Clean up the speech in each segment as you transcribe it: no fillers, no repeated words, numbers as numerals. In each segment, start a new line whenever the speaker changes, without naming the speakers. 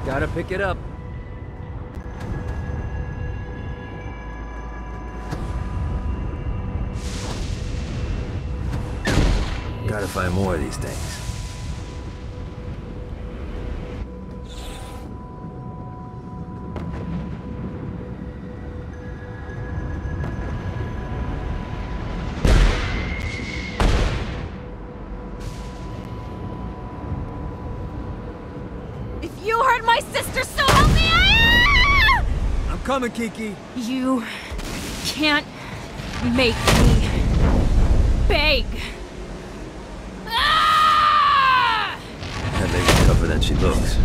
Gotta pick it up. Gotta find more of these things.
You hurt my sister, so help me!
I'm coming, Kiki.
You can't make me beg.
That lady's tougher than she looks.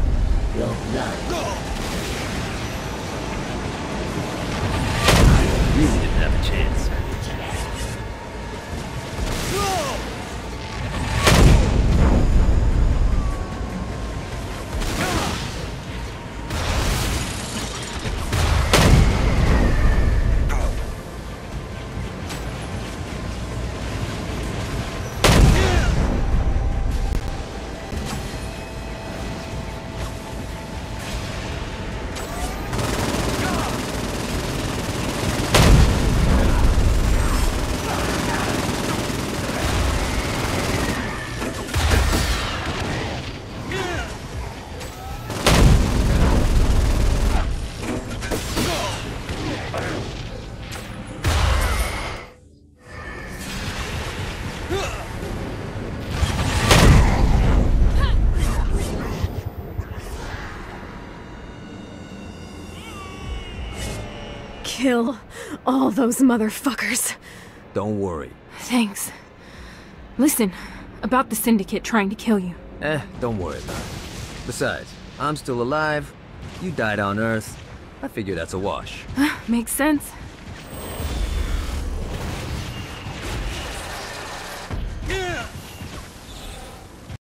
Really didn't have a chance.
Kill all those motherfuckers.
Don't worry.
Thanks. Listen, about the Syndicate trying to kill you.
Don't worry about it. Besides, I'm still alive. You died on Earth. I figure that's a wash.
Makes sense.